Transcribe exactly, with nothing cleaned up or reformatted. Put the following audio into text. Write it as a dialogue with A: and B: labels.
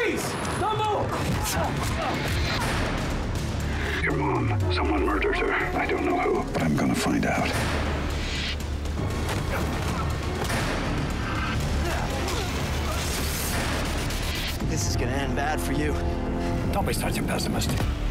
A: Freeze! Don't move!
B: Your mom, someone murdered her. I don't know who, but I'm gonna find out.
C: This is gonna end bad for you.
B: Don't be such a pessimist.